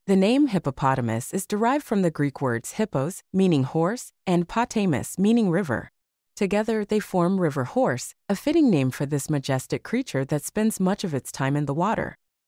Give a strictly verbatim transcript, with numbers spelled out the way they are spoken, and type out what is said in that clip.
The name hippopotamus is derived from the Greek words hippos, meaning horse, and potamos, meaning river. Together, they form river horse, a fitting name for this majestic creature that spends much of its time in the water.